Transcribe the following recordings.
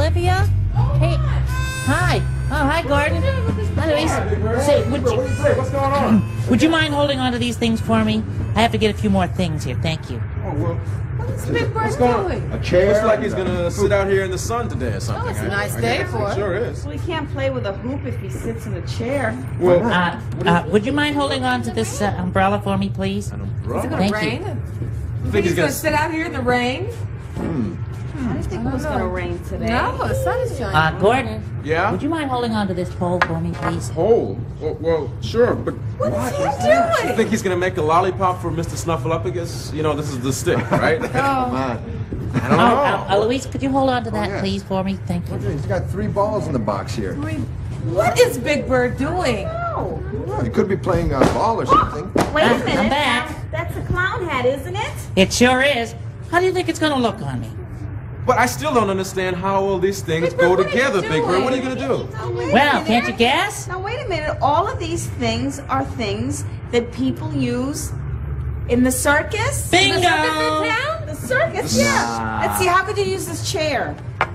Olivia? Hey, hi. Oh, hi, Gordon. Hi, Louise. Say, What's going on? would you mind holding on to these things for me? I have to get a few more things here. Thank you. Oh, well. What's Big Bird doing? A chair? Looks like he's gonna sit out here in the sun today or something. Oh, it's a nice day for it. Sure is. Well, he can't play with a hoop if he sits in a chair. Well, Would you mind holding on to this umbrella for me, please? Is it going Thank to rain? you. You think he's going to sit out here in the rain? I didn't think it was going to rain today. No, the sun is shining. Gordon. Yeah? Would you mind holding on to this pole for me, please? Pole? Well, sure, but What's he you doing? think he's gonna make a lollipop for Mr. Snuffleupagus? You know, this is the stick, right? Oh. I don't know. Louise, could you hold on to that, yeah. please, for me? Thank you. He's got 3 balls in the box here. What is Big Bird doing? Oh, Well, he could be playing ball or something. wait a minute. I'm back. That's a clown hat, isn't it? It sure is. How do you think it's going to look on me? But I still don't understand how all these things go Big Bird, what are you together, Big Bird. What are you doing? gonna do? Now, wait a Well, minute. can't you guess? Now, wait a minute. All of these things are things that people use in the circus? Bingo! The circus, yeah. Let's see, how could you use this chair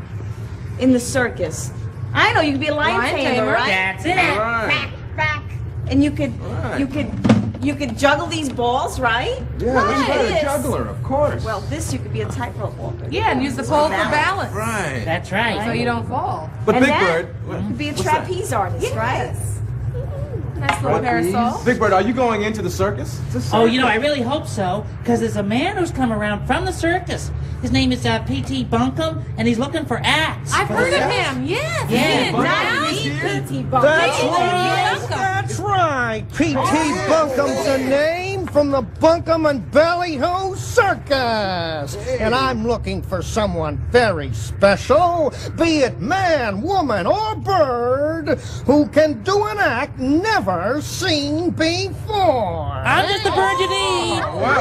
in the circus? I know, you could be a lion tamer, right? That's it. Right. And you could, Right. you could juggle these balls, right? Yeah, he's got a Yes. juggler, of course. Well, this you could be a tightrope walker. Yeah, and use the pole for balance. Right. That's right. So you don't fall. But And Big that Bird, could be a what's that? trapeze artist, right? Nice little parasol. Big Bird, are you going into the circus? Oh, you know, I really hope so, because there's a man who's come around from the circus. His name is P.T. Bunkum, and he's looking for acts. I've heard of him. Yes. Yeah. He is down. P.T. Bunkum. That's Hey, right. Bunkum. That's right. P.T. Bunkum's the name from the Bunkum and Ballyhoo Circus. And I'm looking for someone very special, be it man, woman, or bird, who can do an act never seen before. I'm just the bird you need.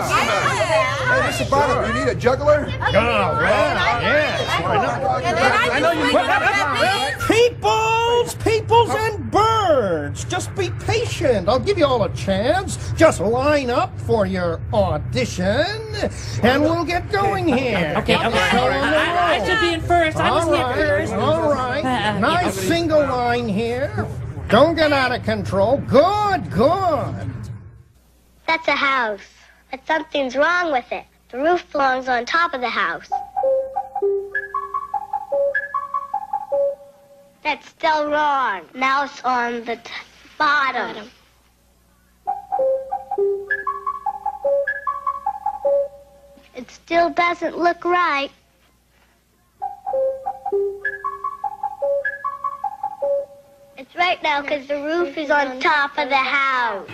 Hey, what's about it? You need a juggler? Oh, well, yes. Why not? And then I know you Peoples and birds. Just be patient. I'll give you all a chance. Just line up for your audition, and we'll get going here. Okay. I should be in first. I was here first. All right. Nice single line here. Don't get out of control. Good. That's a house, but something's wrong with it. The roof belongs on top of the house. That's still wrong. Now it's on the bottom. It still doesn't look right. It's right now because the roof is on top of the house.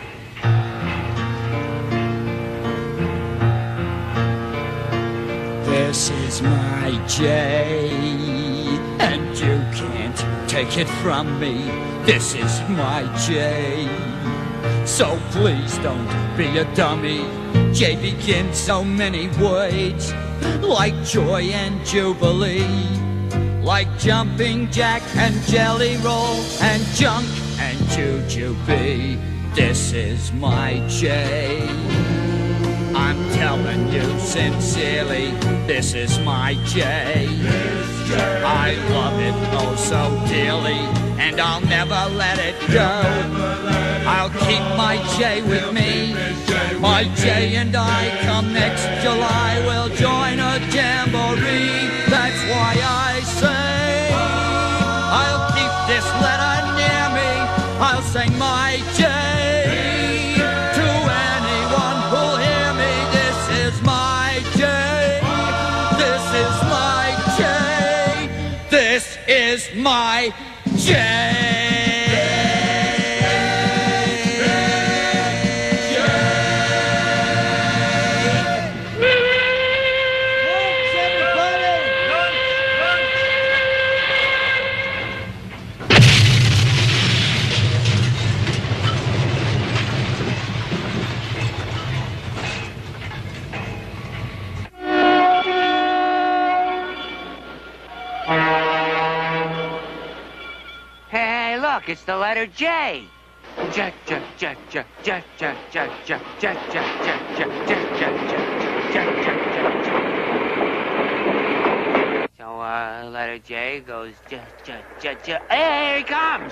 This is my J, and you can't take it from me. This is my J, so please don't be a dummy. J begins so many ways, like joy and jubilee, like jumping jack and jelly roll and junk and jujube. This is my J. I'm telling you sincerely, this is my J. I love it oh so dearly, and I'll never let it go. I'll keep my J with me. My J and I come next July, we'll join a jamboree. That's why I say I'll keep this letter near me. I'll sing my J to anyone who'll hear me. This is my J. This is my J. This is my J. Hey, look, it's the letter J. J, J, J, J, J, J, J, J, J, J, J, J, J, J, J, J, J, J. So So, letter J goes J. Hey, here he comes!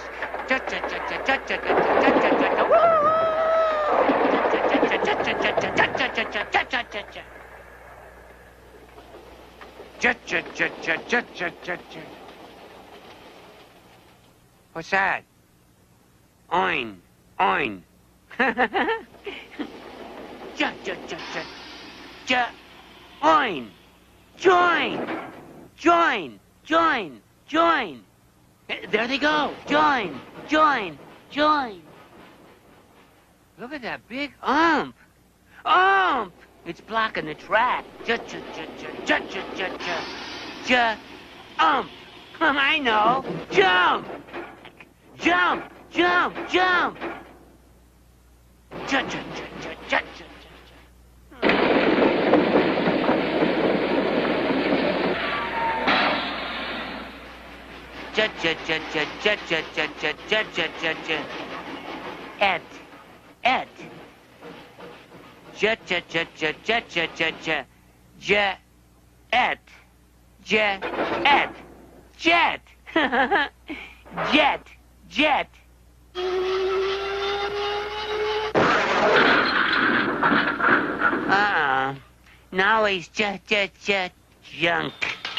What's that? Oin. Oin. Oin. Join. Join. Join. Join. There they go. Join. Join. Join. Look at that big ump. Ump! It's blocking the track. Ump. I know. Jump. Jump. Jump. Jump. Jet. Now he's junk.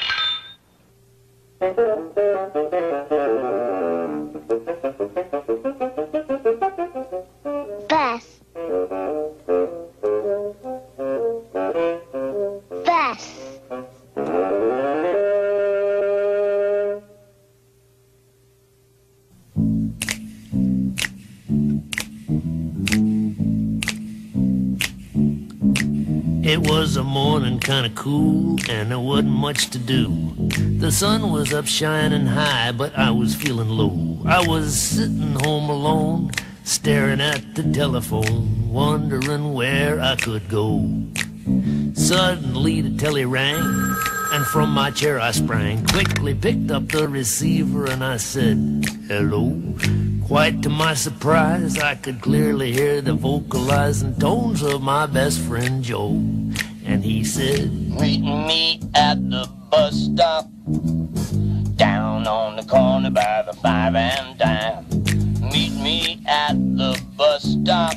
Bus. Bus. It was a morning kinda cool, and there wasn't much to do. The sun was up shining high, but I was feeling low. I was sitting home alone, staring at the telephone, wondering where I could go. Suddenly the telly rang, and from my chair I sprang, quickly picked up the receiver and I said, hello. Quite to my surprise, I could clearly hear the vocalizing tones of my best friend Joe. And he said, meet me at the bus stop, down on the corner by the 5 and dime. Meet me at the bus stop,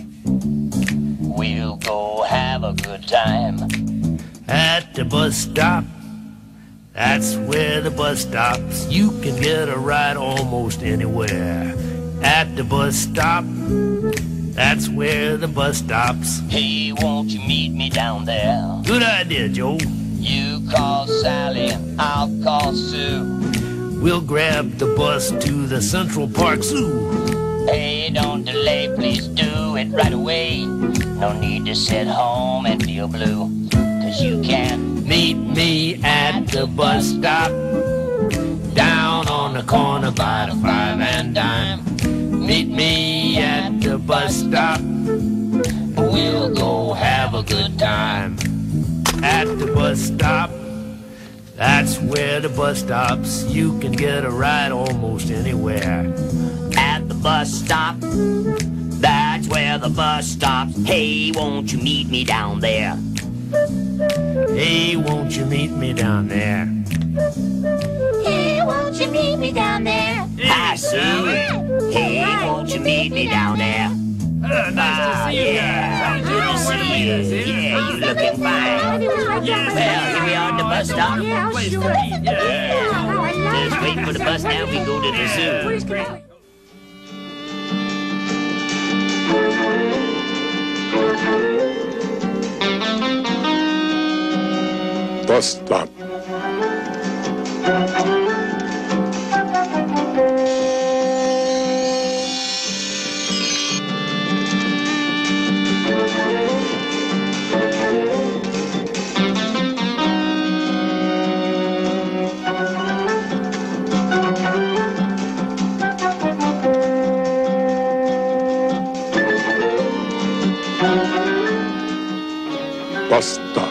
we'll go have a good time. At the bus stop, that's where the bus stops. You can get a ride almost anywhere. At the bus stop, that's where the bus stops. Hey, won't you meet me down there? Good idea, Joe. You call Sally and I'll call Sue. We'll grab the bus to the Central Park Zoo. Hey, don't delay, please do it right away. No need to sit home and feel blue, 'cause you can meet me at the bus stop, down on the corner by the 5 and dime. Meet me at the bus stop, we'll go have a good time. At the bus stop, that's where the bus stops. You can get a ride almost anywhere. At the bus stop, that's where the bus stops. Hey, won't you meet me down there? Hey, won't you meet me down there? Hey, won't you meet me down there? Hi, Sue. Hey, won't you meet me down there? Nice to see you guys. Good to see you. Yeah, you looking fine. Well, here we are at the bus stop. Yeah. Just waiting for the bus now. We go to the zoo. Bus stop. Bus stop.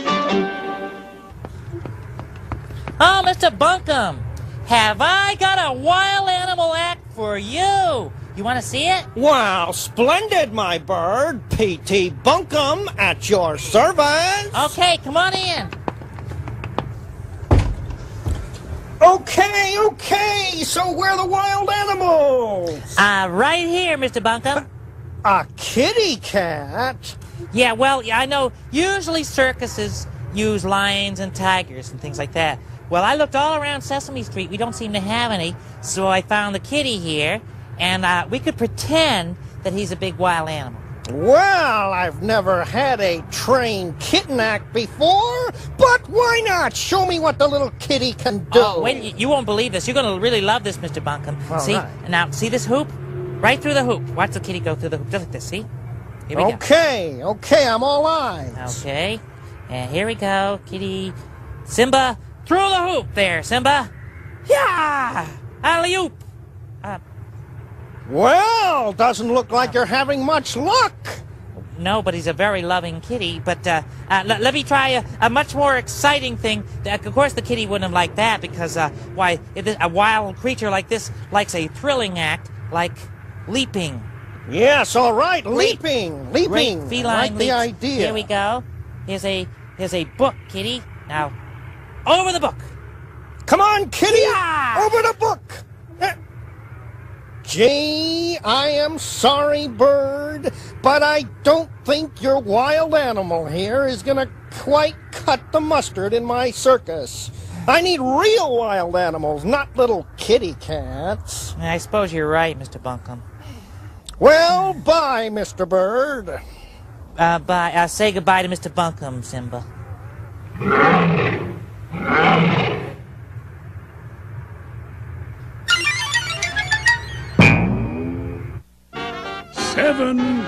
Oh, Mr. Bunkum, have I got a wild animal act for you? You want to see it? Wow, splendid, my bird. P.T. Bunkum at your service. Okay, come on in. Okay, so where are the wild animals? Right here, Mr. Bunkum. A kitty cat? Yeah, well, I know usually circuses use lions and tigers and things like that. Well, I looked all around Sesame Street. We don't seem to have any, so I found the kitty here, and we could pretend that he's a big wild animal. Well, I've never had a trained kitten act before, but why not? Show me what the little kitty can do. Oh, wait, you won't believe this. You're going to really love this, Mr. Bunkum. All see, right. Now, see this hoop? Right through the hoop. Watch the kitty go through the hoop. Just like this, see? Here we go. Okay, I'm all eyes. Okay, and here we go, kitty. Simba, through the hoop there, Simba. Yeah! Alley-oop! Well, doesn't look like you're having much luck. No, but he's a very loving kitty. But let me try a much more exciting thing. Of course, the kitty wouldn't have liked that because, why, a wild creature like this likes a thrilling act like leaping. Yes, all right, leaping. Great feline I like leaps. the idea. Here we go. Here's a book, kitty. Now, over the book. Come on, kitty. Yeah! Over the book. Gee, I am sorry, bird, but I don't think your wild animal here is going to quite cut the mustard in my circus. I need real wild animals, not little kitty cats. I suppose you're right, Mr. Bunkum. Well, bye, Mr. Bird. Bye. Say goodbye to Mr. Bunkum, Simba. Seven.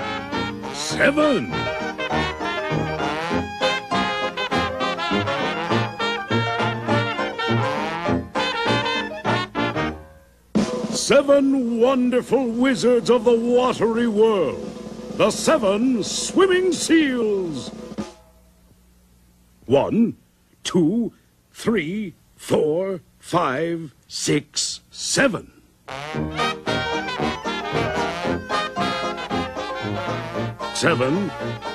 Seven wonderful wizards of the watery world. The 7 swimming seals. 1, 2, 3, 4, 5, 6, 7. 7.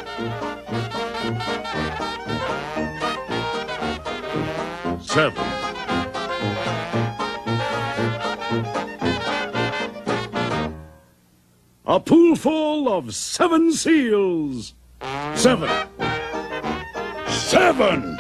7. A pool full of 7 seals. 7. 7.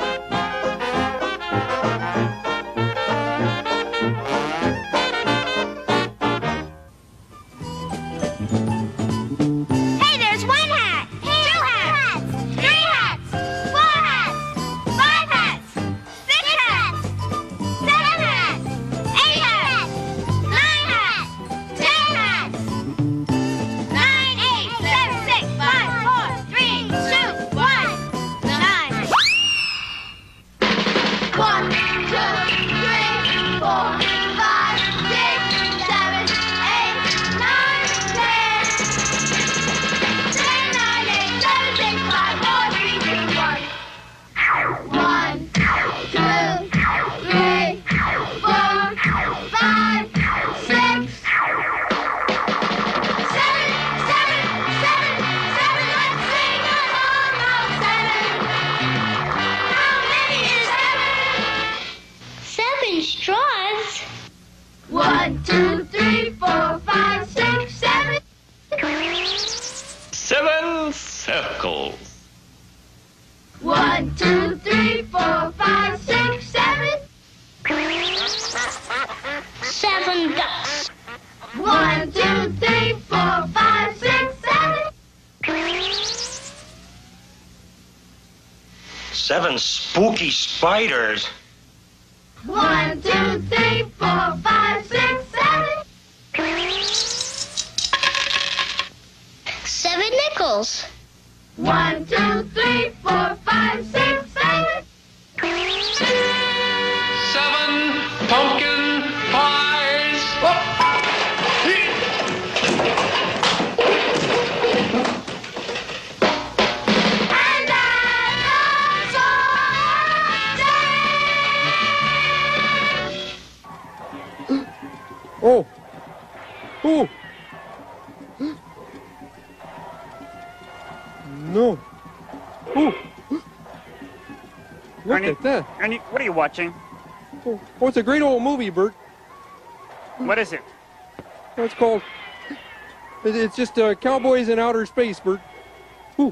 Hey, there's 1 hat, 2 hats, 3 hats, 4 hats, 5 hats, 6 hats, 7 hats, 8 hats, 9 hats, 10 hats. 9, 8, 7, 6, 5, 4, 3, 2, 1, 9. 1, 2, 3, 4, 5, 6, 7, 8, 9, 10. 10, 9, 8, 7, 6, 5, 4, 3, 2, 1. 1, 2, 3, 4, 5, 6. 7 straws? 1, 2, 3, 4, 5, 6, 7. 7 circles. 1, 2, 3, 4, 5, 6, 7. 7 ducks. 1, 2, 3, 4, 5, 6, 7. 7 spooky spiders. 1, 2, 3, 4, 5, 6, 7. 7 nickels. 1, 2, 3, 4, 5, 6, 7. 7 pumpkin pies. And that's Oh. Oh. No. Oh. Look Ernie, at that. Ernie, what are you watching? Oh, it's a great old movie, Bert. What is it? It's called... It's just Cowboys in Outer Space, Bert. Ooh.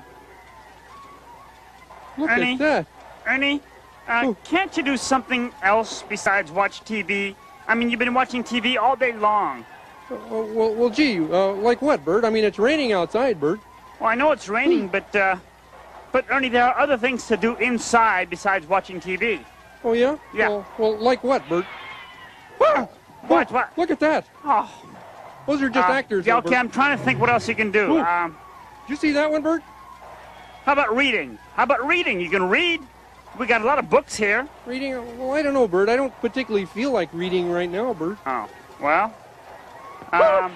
Look at that. Ernie, can't you do something else besides watch TV? I mean, you've been watching TV all day long. Well, gee, like what, Bert? I mean, it's raining outside, Bert. Well, I know it's raining, but Ernie, there are other things to do inside besides watching TV. Oh, yeah? Yeah. Well, like what, Bert? What? Look at that. Oh. Those are just actors. Yeah, though, okay, Bert. I'm trying to think what else you can do. Did you see that one, Bert? How about reading? You can read? We got a lot of books here. Reading? Well, I don't know, Bert. I don't particularly feel like reading right now, Bert. Oh, well. How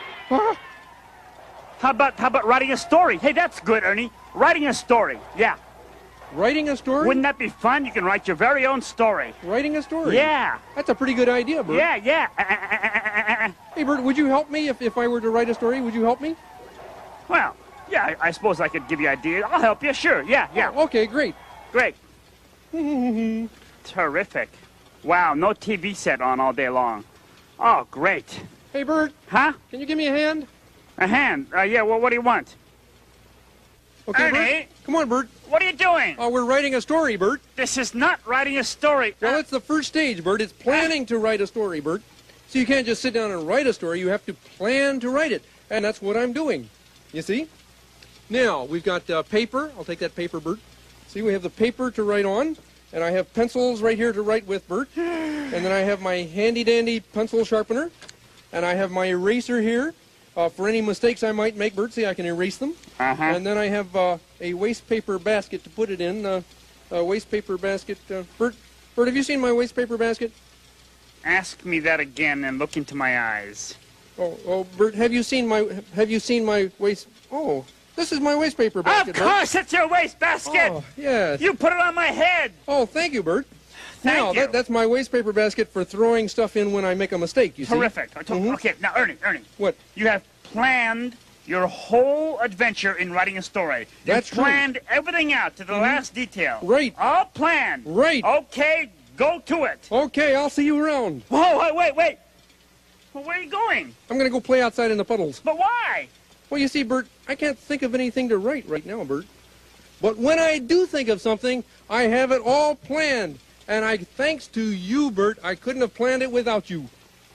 about writing a story? Hey, that's good, Ernie. Writing a story, yeah. Writing a story? Wouldn't that be fun? You can write your very own story. Writing a story? Yeah. That's a pretty good idea, Bert. Yeah. Hey, Bert, would you help me if I were to write a story? Would you help me? Well, yeah, I suppose I could give you ideas. I'll help you, sure. Yeah. Oh, okay, great. Great. Terrific. Wow, no TV set on all day long. Oh, great. Hey, Bert. Huh? Can you give me a hand? A hand? Yeah, well, what do you want? Okay, Ernie? Bert. Come on, Bert. What are you doing? Oh, we're writing a story, Bert. This is not writing a story. Well, it's the first stage, Bert. It's planning to write a story, Bert. So you can't just sit down and write a story. You have to plan to write it. And that's what I'm doing. You see? Now, we've got paper. I'll take that paper, Bert. See, we have the paper to write on. And I have pencils right here to write with, Bert. And then I have my handy-dandy pencil sharpener. And I have my eraser here for any mistakes I might make, Bert. See, I can erase them. And then I have a waste paper basket to put it in. A waste paper basket. Bert, have you seen my waste paper basket? Ask me that again and look into my eyes. Oh, Bert, have you seen my waste? Oh, this is my waste paper basket. Of course, it's your waste basket. Oh, yes. You put it on my head. Oh, thank you, Bert. Thank you. That's my waste paper basket for throwing stuff in when I make a mistake, you see? Terrific. Okay, now, Ernie. What? You have planned your whole adventure in writing a story. That's You've planned everything out to the last detail. Right. All planned. Right. Okay, go to it. Okay, I'll see you around. Whoa, wait. Well, where are you going? I'm going to go play outside in the puddles. But why? Well, you see, Bert, I can't think of anything to write right now, Bert. But when I do think of something, I have it all planned. And thanks to you, Bert, I couldn't have planned it without you.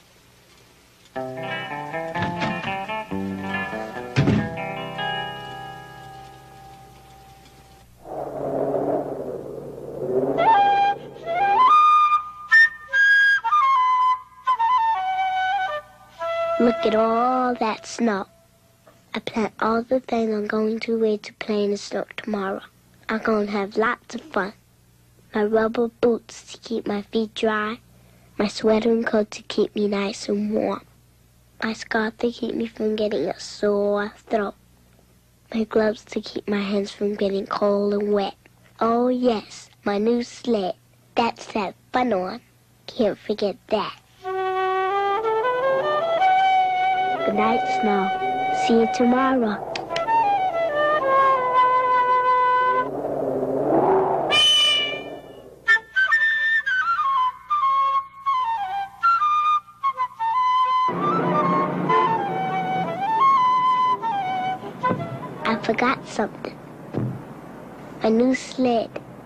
Look at all that snow. I plan all the things I'm going to wear to play in the snow tomorrow. I'm going to have lots of fun. My rubber boots to keep my feet dry. My sweater and coat to keep me nice and warm. My scarf to keep me from getting a sore throat. My gloves to keep my hands from getting cold and wet. Oh yes, my new sled. That's that fun on. Can't forget that. Good night, Snow. See you tomorrow. I forgot something. A new sled.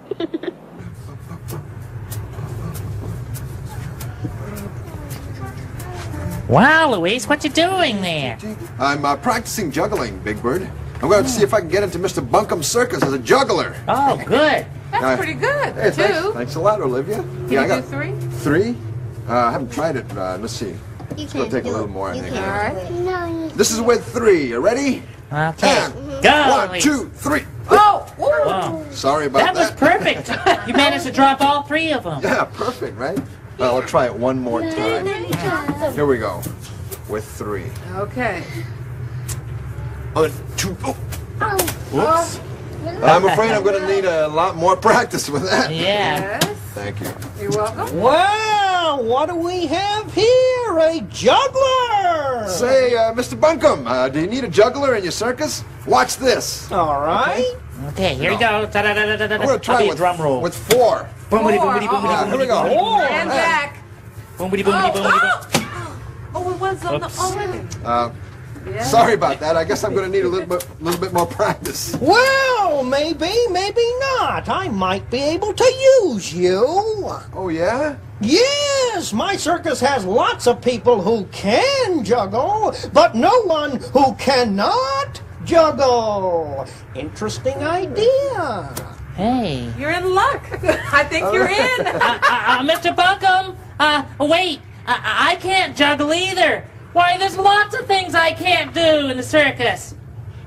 Wow, Louise, what you doing there? I'm practicing juggling, Big Bird. I'm going to see if I can get into Mr. Bunkum's circus as a juggler. Oh, good. That's pretty good. Hey, Two. Thanks a lot, Olivia. Can you do three? 3? I haven't tried it. Let's see. It's going to take a little more, I think. All right. No. This is with 3. You ready? Okay. And Go, 1, 2, 3. Oh! Whoa. Sorry about That was perfect. You managed to drop all 3 of them. Yeah, perfect, right? Well, I'll try it one more time. Here we go. With 3. Okay. 1, 2, oh. Whoops. I'm afraid I'm going to need a lot more practice with that. Yeah. Yes. Thank you. You're welcome. Well, what do we have here, you're a juggler! Say, Mr. Bunkum, do you need a juggler in your circus? Watch this. All right. Okay, here we go. I'm going to try with, drum roll. with 4. Boomity, boomity, boomity, Yeah, here we go. And back. boomity, boomity, boomity. Oh, it was on the. Oh, wait a minute. Sorry about that. I guess I'm going to need a little bit more practice. Well, maybe not. I might be able to use you. Oh, yeah? Yes, my circus has lots of people who can juggle, but no one who cannot juggle. Interesting idea. Hey. You're in luck. I think you're in. Mr. Bunkum, wait. I can't juggle either. Why, there's lots of things I can't do in the circus.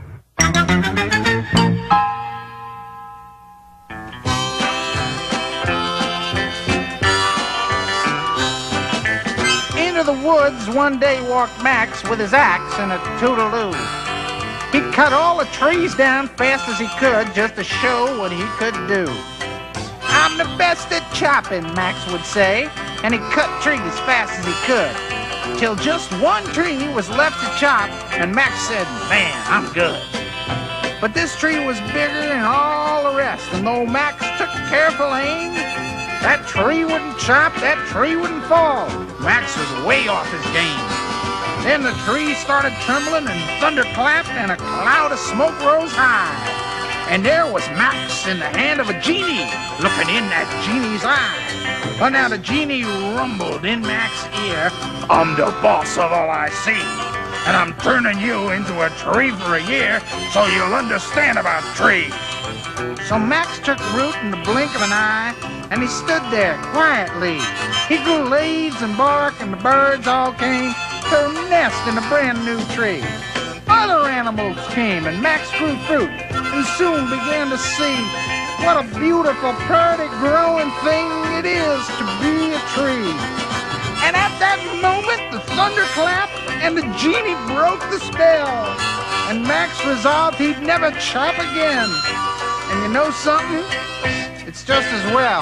Into the woods one day walked Max with his axe and a toodaloo. He cut all the trees down fast as he could just to show what he could do. I'm the best at chopping, Max would say, and he cut trees fast as he could. Till just one tree was left to chop, and Max said, man, I'm good. But this tree was bigger than all the rest, and though Max took careful aim, that tree wouldn't chop, that tree wouldn't fall. Max was way off his game. Then the tree started trembling and thunderclapped, and a cloud of smoke rose high. And there was Max in the hand of a genie, looking in that genie's eye. Well, now the genie rumbled in Max's ear, I'm the boss of all I see, and I'm turning you into a tree for a year so you'll understand about trees. So Max took root in the blink of an eye, and he stood there quietly. He grew leaves and bark, and the birds all came to nest in a brand new tree. Other animals came, and Max grew fruit, and soon began to see what a beautiful, pretty, growing thing it is to be a tree. And at that moment, the thunder clapped, and the genie broke the spell. And Max resolved he'd never chop again. And you know something? It's just as well.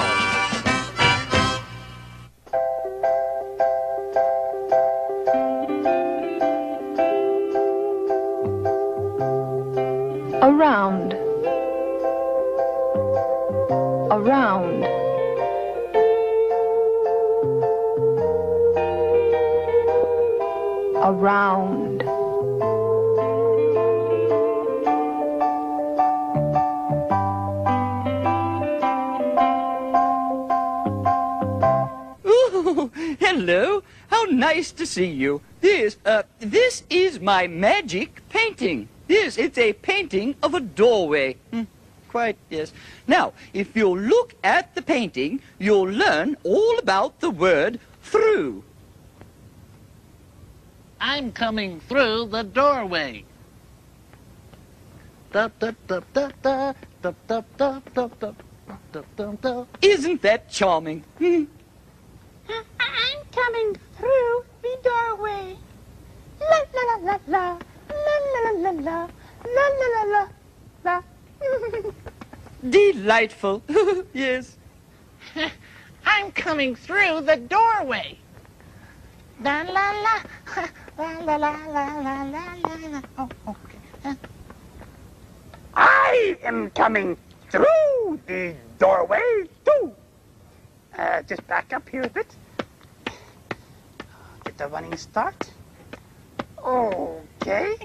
Around. Around. Around. Ooh, hello. How nice to see you. This is my magic painting. Yes, it's a painting of a doorway. Quite, yes. Now, if you'll look at the painting, you'll learn all about the word through. I'm coming through the doorway. Isn't that charming? I'm coming through the doorway. La la la la la. La la la la la. La la la la la. Delightful. Yes. I'm coming through the doorway. La la la. La la la la la la la. Oh, okay. I am coming through the doorway, too. Just back up here a bit. Get the running start. Okay.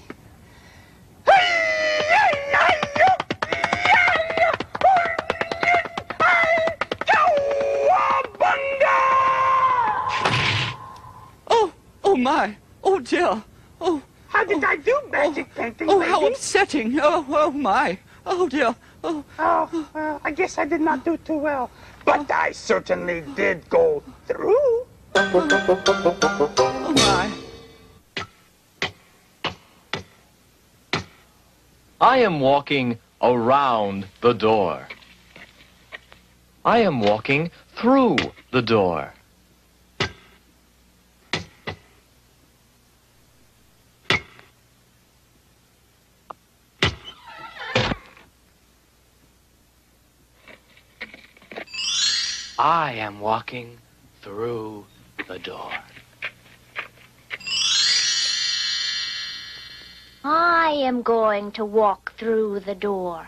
Oh my. Oh dear. Oh. How did I do, magic painting? Oh, lady? how upsetting. Oh my. Oh dear. Oh. Well, I guess I did not do too well. But I certainly did go through. Oh my. I am walking around the door. I am walking through the door. I am walking through the door. I am going to walk through the door.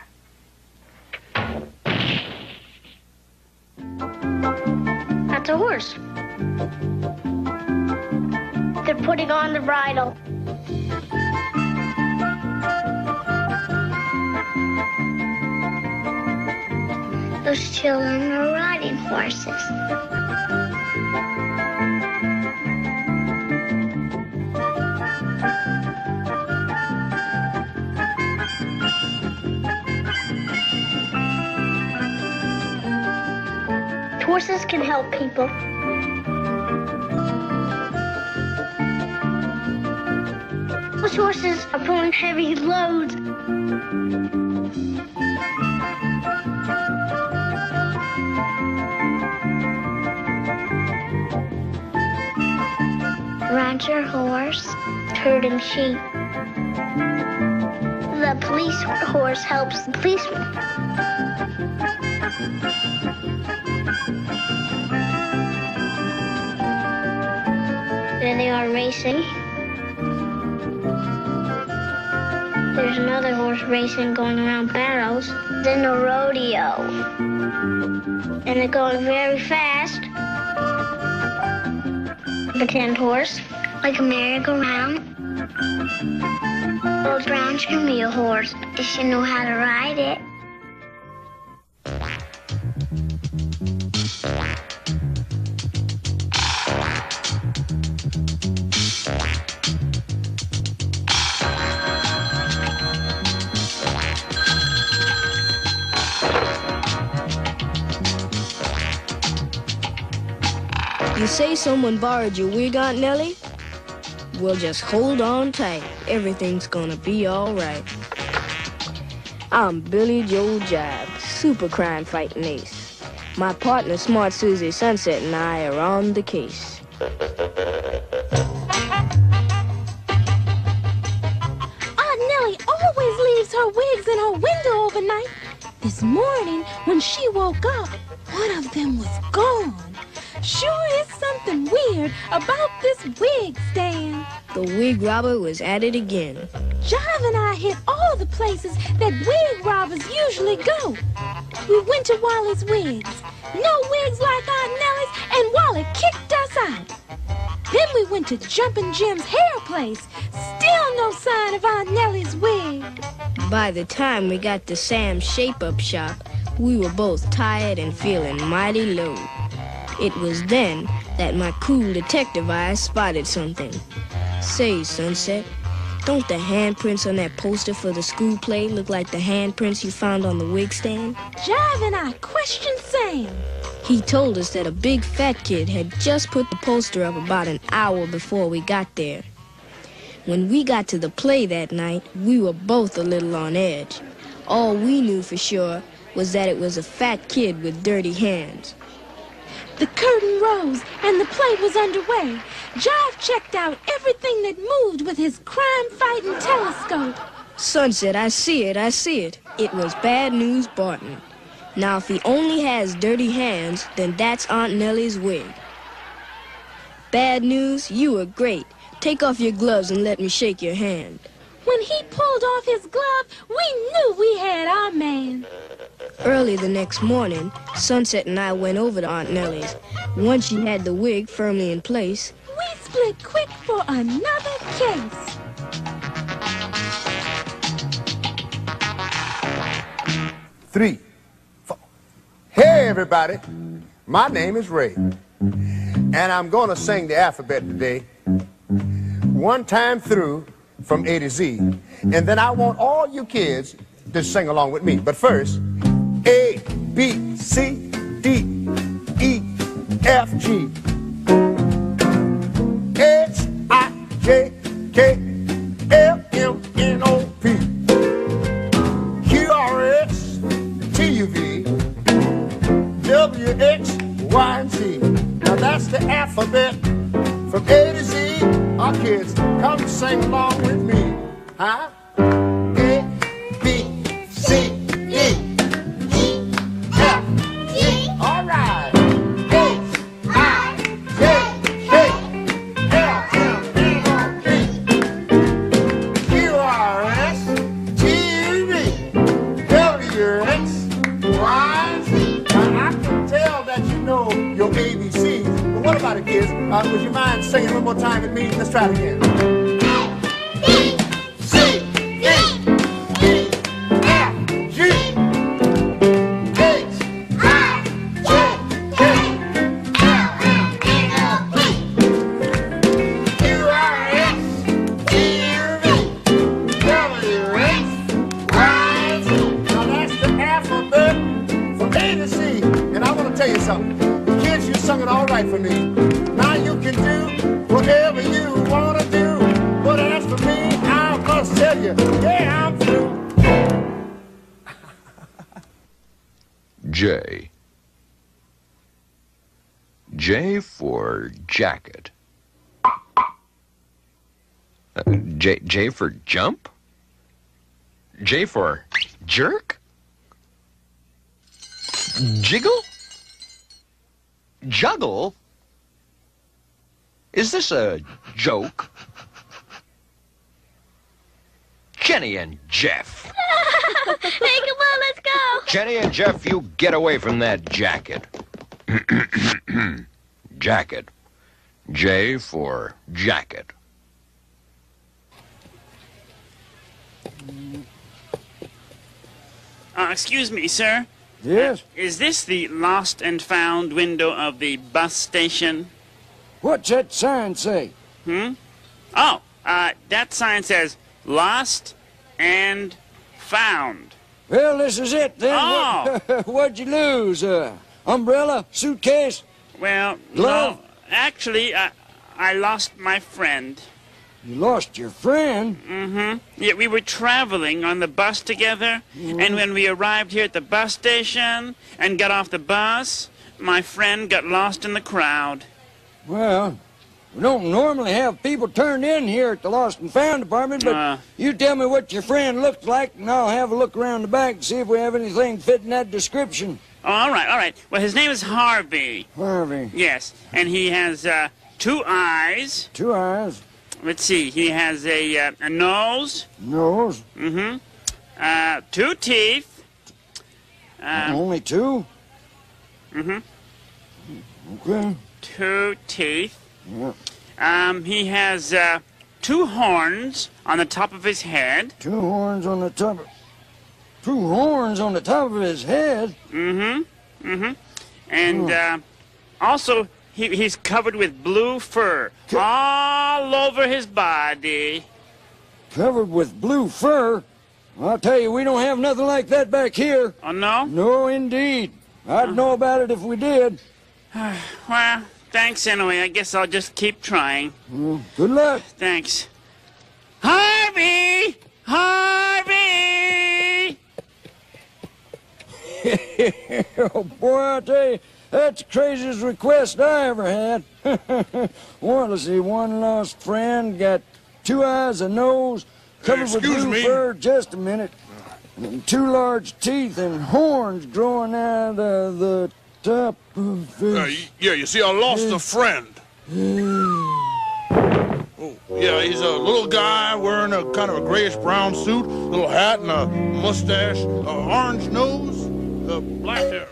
That's a horse. They're putting on the bridle. Those children are riding horses. Horses can help people. Those horses are pulling heavy loads. Rancher horse, herding sheep. The police horse helps the policeman. There they are racing. There's another horse racing going around barrels. Then a rodeo. And they're going very fast. Pretend horse, like a merry-go-round. Old Brown can be a horse if you know how to ride it. You say someone borrowed your wig, Aunt Nellie? Well, just hold on tight. Everything's gonna be all right. I'm Billy Joe Jive, super crime fighting ace. My partner, Smart Susie Sunset, and I are on the case. Aunt Nellie always leaves her wigs in her window overnight. This morning, when she woke up, one of them was gone. Sure is something weird about this wig stand. The wig robber was at it again. Jive and I hit all the places that wig robbers usually go. We went to Wally's Wigs. No wigs like Aunt Nellie's, and Wally kicked us out. Then we went to Jumpin' Jim's hair place. Still no sign of Aunt Nellie's wig. By the time we got to Sam's shape-up shop, we were both tired and feeling mighty low. It was then that my cool detective eyes spotted something. Say, Sunset, don't the handprints on that poster for the school play look like the handprints you found on the wig stand? Jive and I questioned Sam. He told us that a big fat kid had just put the poster up about an hour before we got there. When we got to the play that night, we were both a little on edge. All we knew for sure was that it was a fat kid with dirty hands. The curtain rose and the play was underway. Jive checked out everything that moved with his crime-fighting telescope. Sunset, I see it. It was Bad News Barton. Now, if he only has dirty hands, then that's Aunt Nellie's wig. Bad News, you were great. Take off your gloves and let me shake your hand. When he pulled off his glove, we knew we had our man. Early the next morning, Sunset and I went over to Aunt Nellie's. Once she had the wig firmly in place, we split quick for another case. Three, four. Hey, everybody. My name is Ray. And I'm going to sing the alphabet today, one time through from A to Z. And then I want all you kids to sing along with me. But first, A, B, C, D, E, F, G, H, I, J, K, L, M, N, O, P, Q, R, S, T, U, V, W, X, Y, and Z. Now that's the alphabet from A to Z. Our kids, come sing along with me. Huh? A, B, C, D, E, F, G. All right. H, I, J, K, L, M, N, O, P, Q, R, try it, kids. Would you mind singing one more time with me? Let's try it again. For me. Now you can do whatever you want to do. But as for me, I must tell you, yeah, I'm through. J. J for jacket. J for jump? J for jerk? Jiggle? Juggle? Is this a joke? Jenny and Jeff. Hey, come on, let's go. Jenny and Jeff, you get away from that jacket. Jacket. J for jacket. Excuse me, sir. Yes? Is this the lost and found window of the bus station? What's that sign say? Oh, that sign says lost and found. Well, this is it then. Oh. What'd you lose? Umbrella? Suitcase? Well, glove? No, actually, I lost my friend. You lost your friend? Mm-hmm. Yeah, we were traveling on the bus together, and when we arrived here at the bus station and got off the bus, my friend got lost in the crowd. Well, we don't normally have people turned in here at the Lost and Found department, but you tell me what your friend looks like, and I'll have a look around the back and see if we have anything fitting that description. Oh, all right. Well, his name is Harvey. Harvey? Yes, and he has 2 eyes. 2 eyes? Let's see, he has a nose. Nose? Mm-hmm. 2 teeth. Only 2? Mm-hmm. Okay. 2 teeth. Yeah. He has 2 horns on the top of his head. 2 horns on the top of... 2 horns on the top of his head? Mm-hmm. Mm-hmm. And also, he's covered with blue fur all over his body. Covered with blue fur? I'll tell you, we don't have nothing like that back here. Oh, no? No, indeed. I'd know about it if we did. Well, thanks anyway. I guess I'll just keep trying. Good luck. Thanks. Harvey! Harvey! Oh, boy, I'll tell you, that's the craziest request I ever had. Let's see, 1 lost friend, got 2 eyes, a nose, covered with blue fur, just a minute, and 2 large teeth and horns growing out of the top of his... Yeah, you see, I lost a friend. Oh, yeah, he's a little guy wearing a kind of a grayish-brown suit, little hat and a mustache, orange nose, black hair.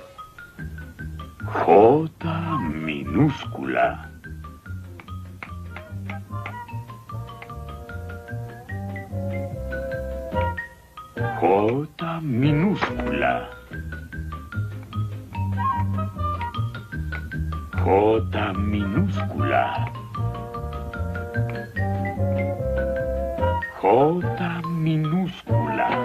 J minúscula. J minúscula. J minúscula. J minúscula.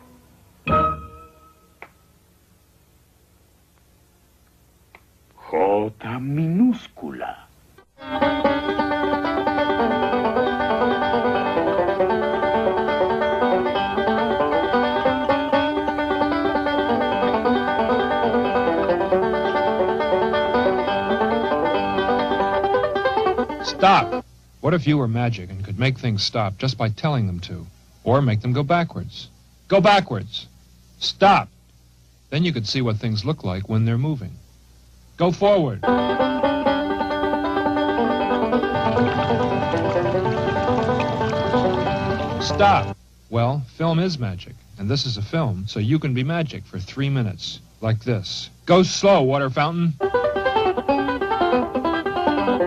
J minúscula. Stop! What if you were magic and could make things stop just by telling them to? Or make them go backwards? Go backwards! Stop! Then you could see what things look like when they're moving. Go forward! Stop! Well, film is magic, and this is a film, so you can be magic for 3 minutes. Like this. Go slow, water fountain!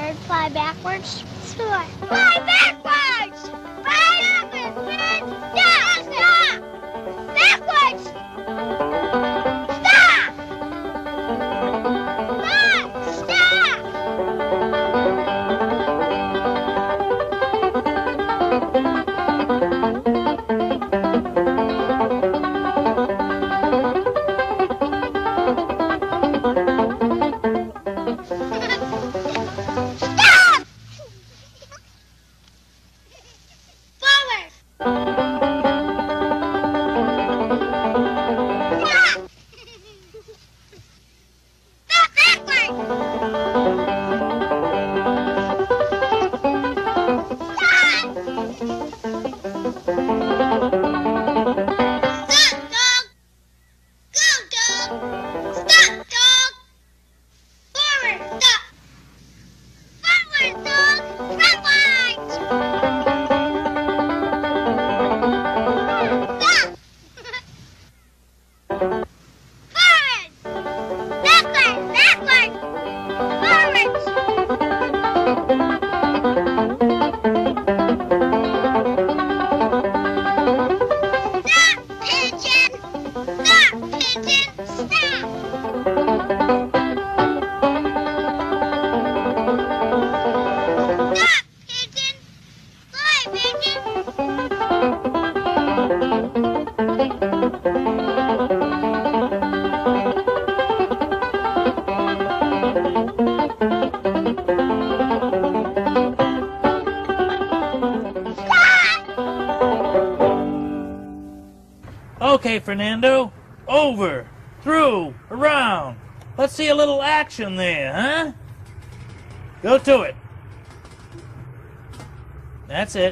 bird fly backwards? Sure. Fly backwards! Backwards! Stop! Stop! Backwards! Stop! Okay, Fernando. Over, through, around. Let's see a little action there, huh? Go to it. That's it.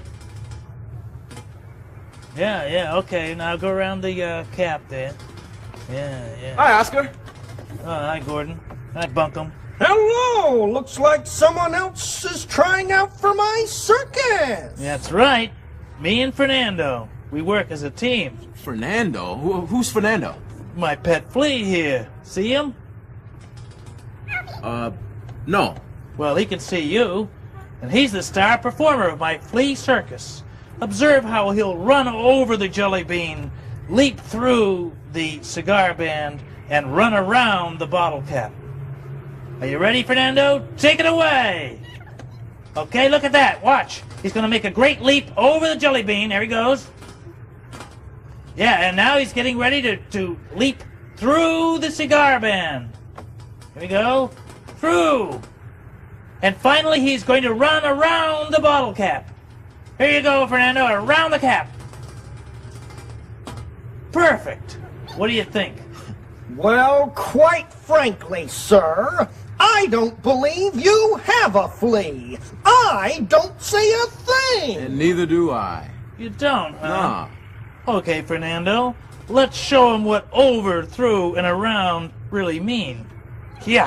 Yeah, okay. Now go around the cap there. Yeah. Hi, Oscar. Oh, hi, Gordon. Hi, Bunkum. Hello! Looks like someone else is trying out for my circus! That's right. Me and Fernando. We work as a team. Fernando? Who's Fernando? My pet flea here. See him? No. Well, he can see you. And he's the star performer of my flea circus. Observe how he'll run over the jelly bean, leap through the cigar band, and run around the bottle cap. Are you ready, Fernando? Take it away! Okay, look at that. Watch. He's going to make a great leap over the jelly bean. There he goes. Yeah, and now he's getting ready to leap through the cigar band. Here we go. Through. And finally, he's going to run around the bottle cap. Here you go, Fernando, around the cap. Perfect. What do you think? Well, quite frankly, sir, I don't believe you have a flea. I don't say a thing. And neither do I. You don't, huh? Nah. Okay, Fernando. Let's show him what over, through, and around really mean. Yeah.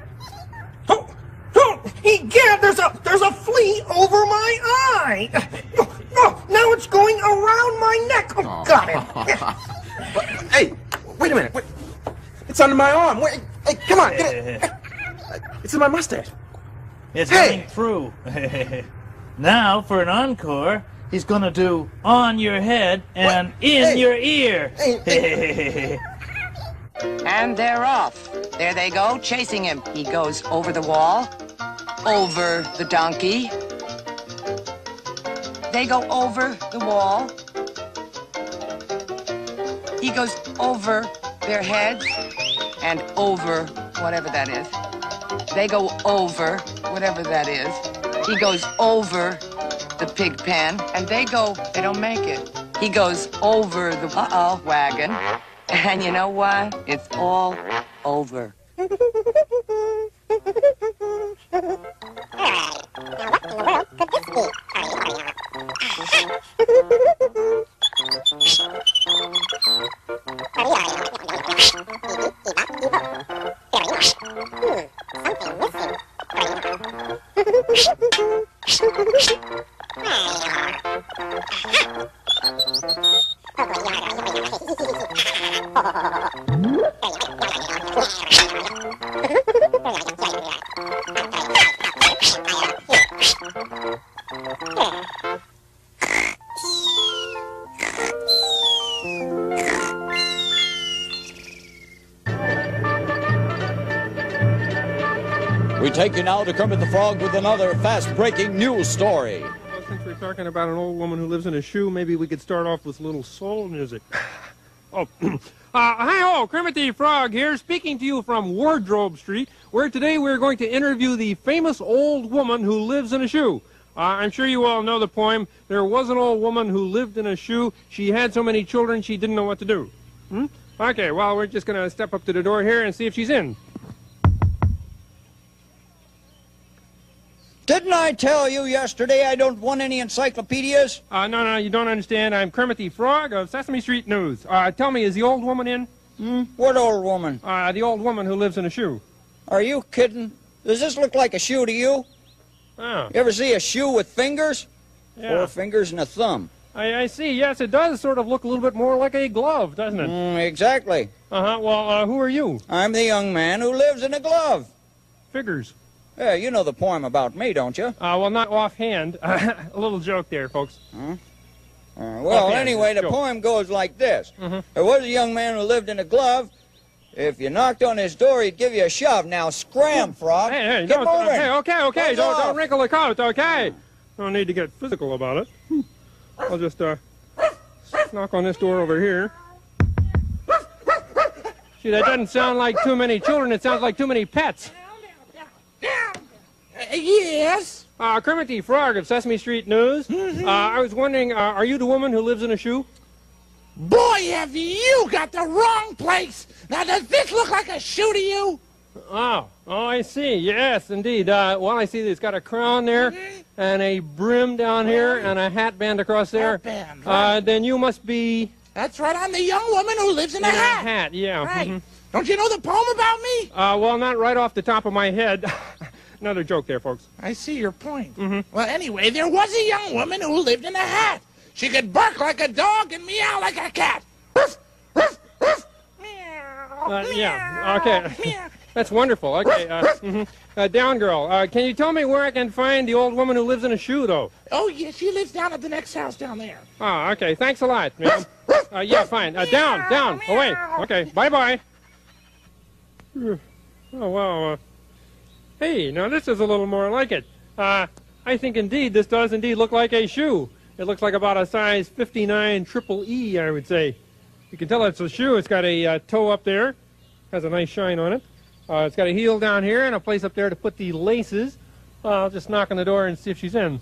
There's a flea over my eye. Oh, now it's going around my neck. Oh, got it. Hey, wait a minute. Wait. It's under my arm. Wait, hey, come on, get it. It's in my mustache. It's running through. Now, for an encore, he's going to do on your head and in your ear. And they're off. There they go, chasing him. He goes over the wall, over the donkey. They go over the wall. He goes over their heads and over whatever that is. They go over whatever that is. He goes over the pig pen, and they don't make it. He goes over the wagon, and you know what? It's all over. take you now to Kermit the Frog with another fast-breaking news story. Well, since we're talking about an old woman who lives in a shoe, maybe we could start off with a little soul music. Oh, hi-ho, Kermit the Frog here, speaking to you from Wardrobe Street, where today we're going to interview the famous old woman who lives in a shoe. I'm sure you all know the poem, There Was an Old Woman Who Lived in a Shoe. She had so many children she didn't know what to do. Okay, well, we're just going to step up to the door here and see if she's in. Didn't I tell you yesterday I don't want any encyclopedias? No, you don't understand. I'm Kermit the Frog of Sesame Street News. Tell me, is the old woman in? What old woman? The old woman who lives in a shoe. Are you kidding? Does this look like a shoe to you? Oh. You ever see a shoe with fingers? Yeah. 4 fingers and a thumb. I see. Yes, it does sort of look a little bit more like a glove, doesn't it? Exactly. Well, who are you? I'm the young man who lives in a glove. Figures. Yeah, you know the poem about me, don't you? Well, not offhand. A little joke there, folks. Well, anyway, the poem goes like this. There was a young man who lived in a glove. If you knocked on his door, he'd give you a shove. Now, scram, Frog. Hey, Get moving. Okay. Don't wrinkle the coat, okay? No need to get physical about it. I'll just knock on this door over here. Gee, that doesn't sound like too many children. It sounds like too many pets. Yes? Kermit the Frog of Sesame Street News. I was wondering, are you the woman who lives in a shoe? Boy, have you got the wrong place. Now, does this look like a shoe to you? Oh, I see. Yes, indeed. Well, I see it's got a crown there and a brim down here and a hat band across there. Hatband, right. Then you must be... That's right. I'm the young woman who lives in a hat. Hat, yeah. Right. Don't you know the poem about me? Well, not right off the top of my head. Another joke there, folks. I see your point. Well, anyway, there was a young woman who lived in a hat. She could bark like a dog and meow like a cat. Yeah, okay. That's wonderful. Okay, down girl, can you tell me where I can find the old woman who lives in a shoe, though? Oh, yeah, she lives down at the next house down there. Oh, okay. Thanks a lot, ma'am. Yeah, fine. Down, away. Okay, bye-bye. Oh, wow. Hey, now this is a little more like it. I think indeed this does indeed look like a shoe. It looks like about a size 59 triple E, I would say. You can tell it's a shoe. It's got a toe up there. Has a nice shine on it. It's got a heel down here and a place up there to put the laces. I'll just knock on the door and see if she's in.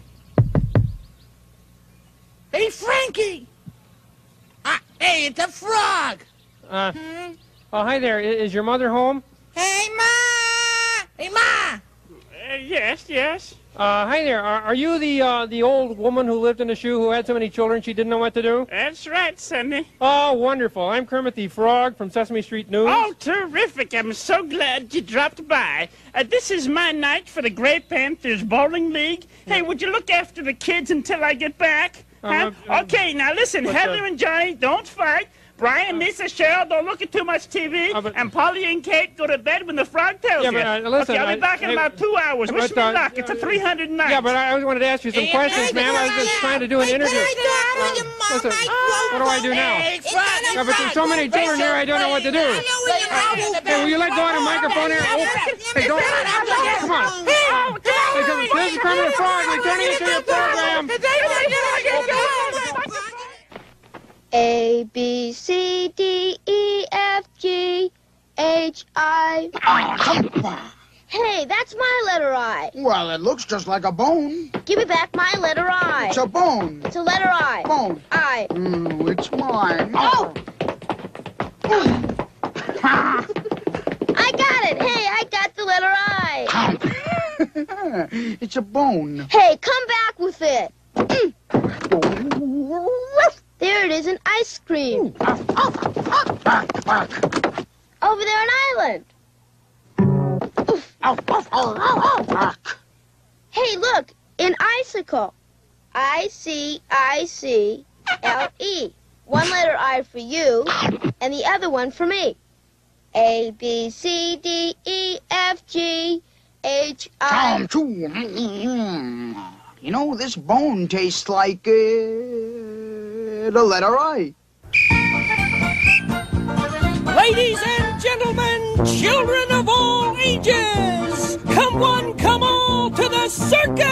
Hey, Frankie! Hey, it's a frog! Oh, hi there. Is your mother home? Hey, Ma! Hey, Ma! Yes. Hi there. Are you the old woman who lived in a shoe who had so many children she didn't know what to do? That's right, Sonny. Oh, wonderful. I'm Kermit the Frog from Sesame Street News. Oh, terrific. I'm so glad you dropped by. This is my night for the Grey Panthers Bowling League. Hey, would you look after the kids until I get back? Okay, now listen, Heather and Johnny, don't fight. Brian, Lisa, Cheryl, don't look at too much TV. And Polly and Kate, go to bed when the frog tells you. Listen, okay, I'll be back in about 2 hours. Wish me luck. It's a 300 night. Yeah, but I wanted to ask you some questions, ma'am. I was just trying to do an interview. Listen, what do I do now? Yeah, but there's so many children here, I don't know what to do. Hey, will you let go of the microphone here? Hey, don't. Come on. This is Kermit the Frog returning it to your program. A, B, C, D, E, F, G, H, I. Oh, come on. Hey, that's my letter I. Well, it looks just like a bone. Give me back my letter I. It's a bone. It's a letter I. Bone. I. It's mine. Oh! I got it. Hey, I got the letter I. It's a bone. Hey, come back with it. There it is, an ice cream. Over there, an island. Hey, look, an icicle. I-C-I-C-L-E. One letter I for you, and the other one for me. A, B, C, D, E, F, G, H, I. You know, this bone tastes like the letter I. Ladies and gentlemen, children of all ages, come everyone come all to the circus!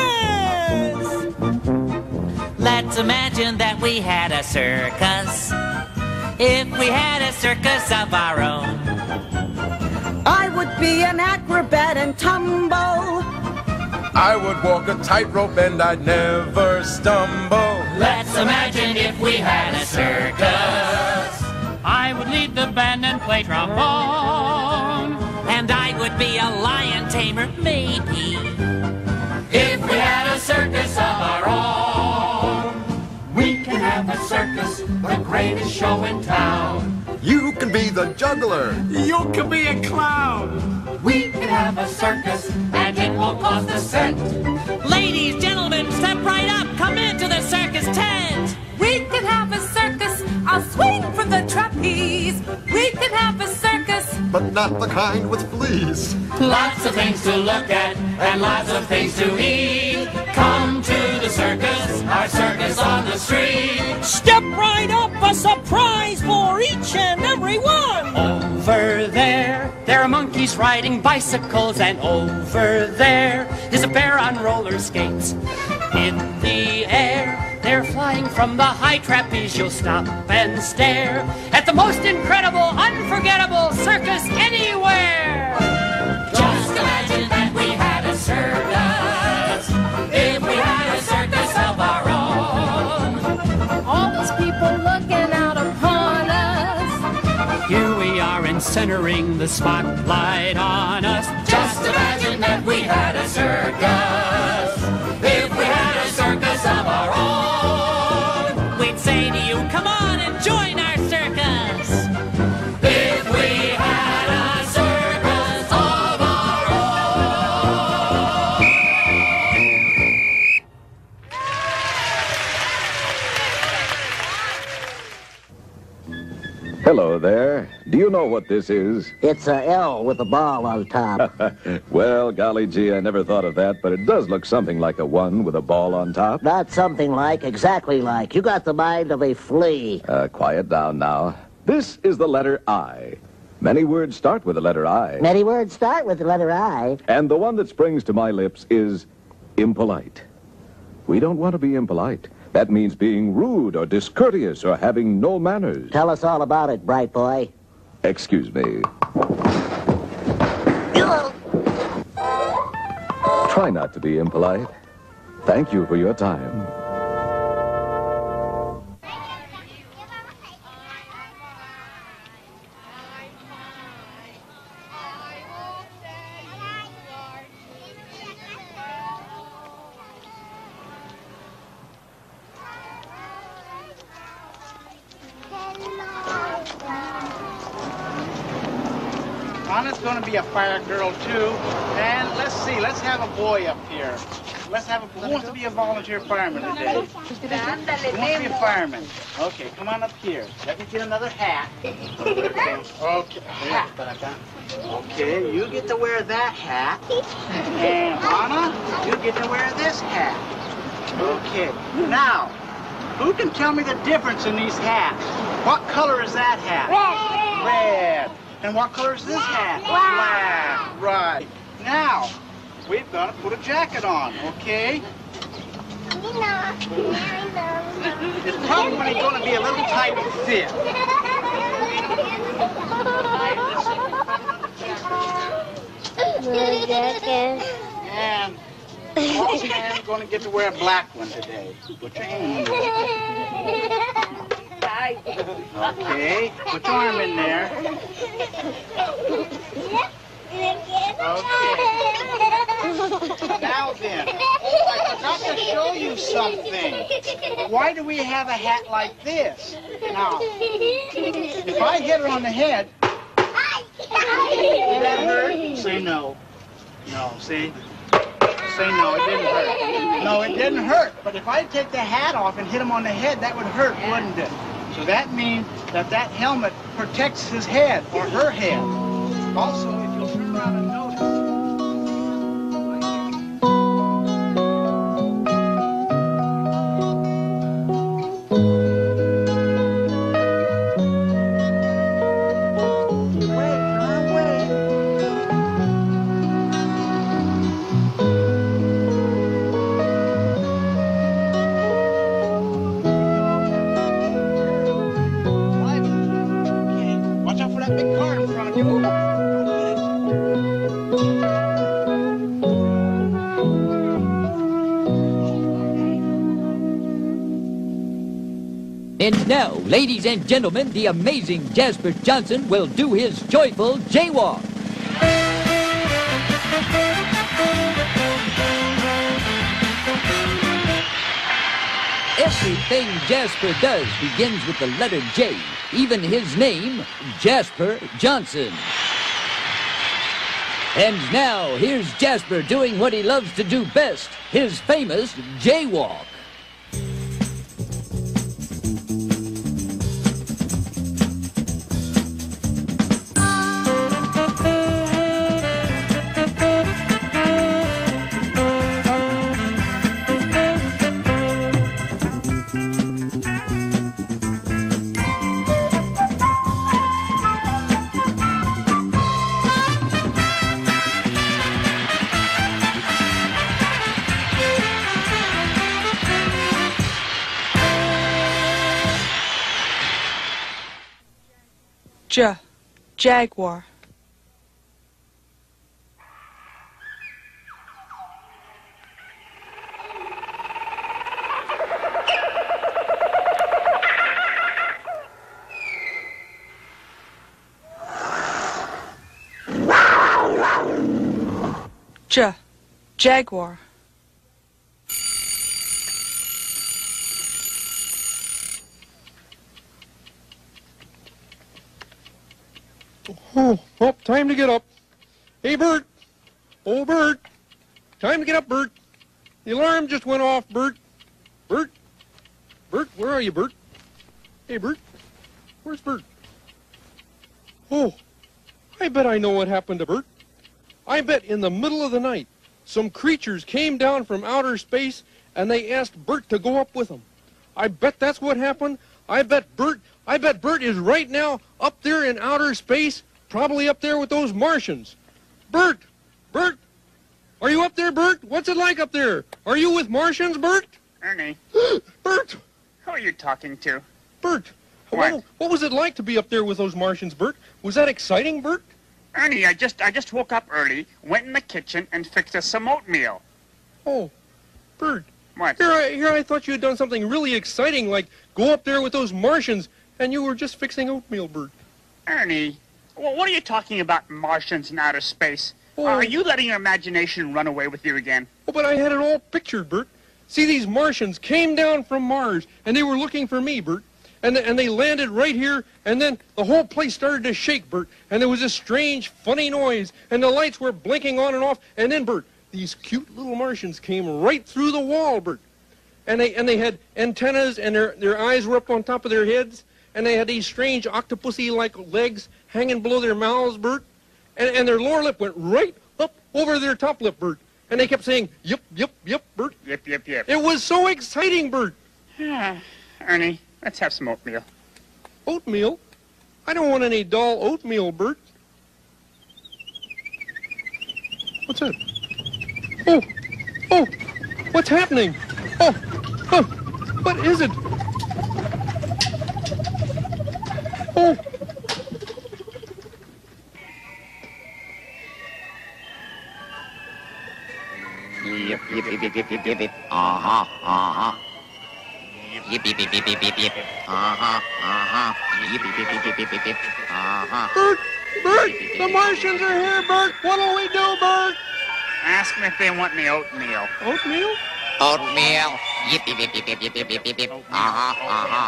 Let's imagine that we had a circus. If we had a circus of our own, I would be an acrobat and tumble. I would walk a tightrope and I'd never stumble. let's imagine if we had a circus. I would lead the band and play trombone. And I would be a lion tamer, maybe. If we had a circus of our own, we can have a circus, the greatest show in town. You can be the juggler. You can be a clown. We can have a circus, and it won't cost a cent. Ladies, gentlemen, step right up. Come into the circus tent. We can have a circus. I'll swing from the trapeze. We can have a circus, but not the kind with fleas. Lots of things to look at and lots of things to eat. Come to the circus, our circus on the street. Step right up, a surprise for each and every one. Over there are monkeys riding bicycles, and over there is a bear on roller skates. In the air, they're flying from the high trapeze. You'll stop and stare at the most incredible, unforgettable circus anywhere. Just imagine that we had a circus. If we had a circus of our own. all those people looking out upon us. Here we are and centering the spotlight on us. Just imagine that we had a circus. If we had a circus of our own, we'd say to you, come on and join our circus. If we had a circus of our own. Hello there. Do you know what this is? It's a L with a ball on top. Well, golly gee, I never thought of that, but it does look something like a 1 with a ball on top. Not something like, exactly like. You got the mind of a flea. Quiet down now. This is the letter I. Many words start with the letter I. Many words start with the letter I. And the one that springs to my lips is impolite. We don't want to be impolite. That means being rude or discourteous or having no manners. Tell us all about it, bright boy. Excuse me. Try not to be impolite. Thank you for your time. Anna's going to be a fire girl, too. And let's see, let's have a boy up here. Let's have a, who wants to be a volunteer fireman today? Who wants to be a fireman? Okay, come on up here. Let me get another hat. Okay. Okay, you get to wear that hat. And Anna, you get to wear this hat. Okay, now, who can tell me the difference in these hats? What color is that hat? Red. Red. And what color is this hat? Black. Right. Now, we've got to put a jacket on, okay? It's probably going to be a little tight fit. And also, I'm going to get to wear a black one today. Put your hand in there. Okay, put your arm in there. Okay. Now then, I forgot to show you something. Why do we have a hat like this? Now, if I hit her on the head, did that hurt? Say no. No, see? Say no, it didn't hurt. No, it didn't hurt. But if I take the hat off and hit him on the head, that would hurt, wouldn't it? So that means that that helmet protects his head or her head. Also, if you'll turn around and notice. And now, ladies and gentlemen, the amazing Jasper Johnson will do his joyful jaywalk. Everything Jasper does begins with the letter J, even his name, Jasper Johnson. And now, here's Jasper doing what he loves to do best, his famous jaywalk. Jaguar. Jaguar. Oh, time to get up. Hey, Bert. Oh, Bert. Time to get up, Bert. The alarm just went off, Bert. Bert? Bert, where are you, Bert? Hey, Bert. Where's Bert? Oh, I bet I know what happened to Bert. I bet in the middle of the night, some creatures came down from outer space and they asked Bert to go up with them. I bet that's what happened. I bet Bert is right now up there in outer space, probably up there with those Martians. Bert! Bert! Are you up there, Bert? What's it like up there? Are you with Martians, Bert? Ernie. Bert! Who are you talking to? Bert! What? What was it like to be up there with those Martians, Bert? Was that exciting, Bert? Ernie, I just woke up early, went in the kitchen, and fixed us some oatmeal. Oh, Bert. What? Here I thought you had done something really exciting, like go up there with those Martians, and you were just fixing oatmeal, Bert. Ernie, what are you talking about, Martians in outer space? Oh. Are you letting your imagination run away with you again? Oh, but I had it all pictured, Bert. See, these Martians came down from Mars, and they were looking for me, Bert. And they landed right here, and then the whole place started to shake, Bert. And there was this strange, funny noise, and the lights were blinking on and off. And then, Bert, these cute little Martians came right through the wall, Bert. And they had antennas, and their eyes were up on top of their heads. And they had these strange octopusy-like legs hanging below their mouths, Bert. And their lower lip went right up over their top lip, Bert. And they kept saying, yip, yip, yip, Bert. Yip, yip, yip. It was so exciting, Bert. Ernie, let's have some oatmeal. Oatmeal? I don't want any dull oatmeal, Bert. What's that? Oh, what's happening? What is it? Oh. Yip, yip, yip, yip, yip, yip, yip, yip. Uh-huh, uh-huh. Yip, yip, yip, yip, yip, yip, yip. Uh-huh, uh-huh. Yip, yip, yip, yip, yip, yip, yip. Uh-huh. Bert, the Martians are here, Bert. What'll we do, Bert? Ask them if they want any oatmeal. Oatmeal? Oatmeal. Yip, yip, yip, yip, yip, yip, yip, yip, yip. Uh-huh, uh-huh.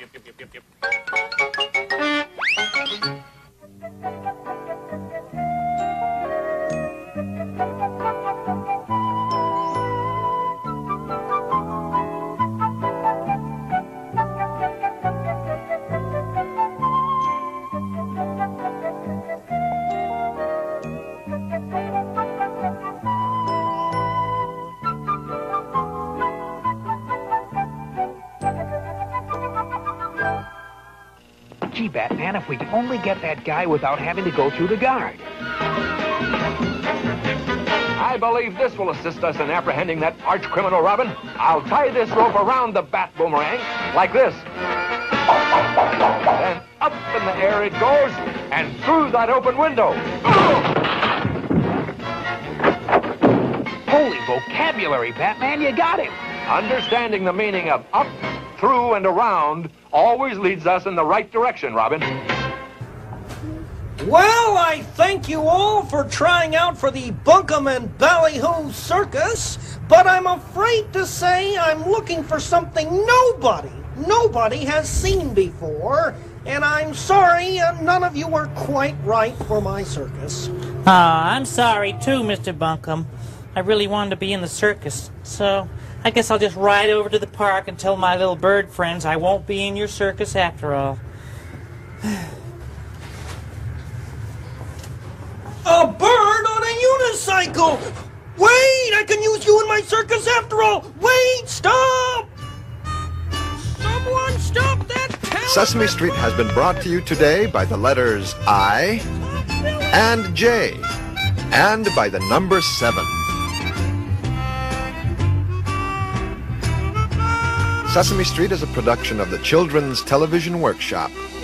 Gee, Batman, if we could only get that guy without having to go through the guard. I believe this will assist us in apprehending that arch criminal, Robin. I'll tie this rope around the bat boomerang, like this. Then up in the air it goes, and through that open window. Holy vocabulary, Batman, you got him. Understanding the meaning of up through and around always leads us in the right direction, Robin. Well, I thank you all for trying out for the Bunkum and Ballyhoo Circus, but I'm afraid to say I'm looking for something nobody has seen before, and I'm sorry none of you were quite right for my circus. I'm sorry too, Mr. Bunkum. I really wanted to be in the circus, so I guess I'll just ride over to the park and tell my little bird friends I won't be in your circus after all. A bird on a unicycle! Wait, I can use you in my circus after all! Wait, stop! Someone stop that talent! Sesame Street has been brought to you today by the letters I and J, and by the number 7. Sesame Street is a production of the Children's Television Workshop.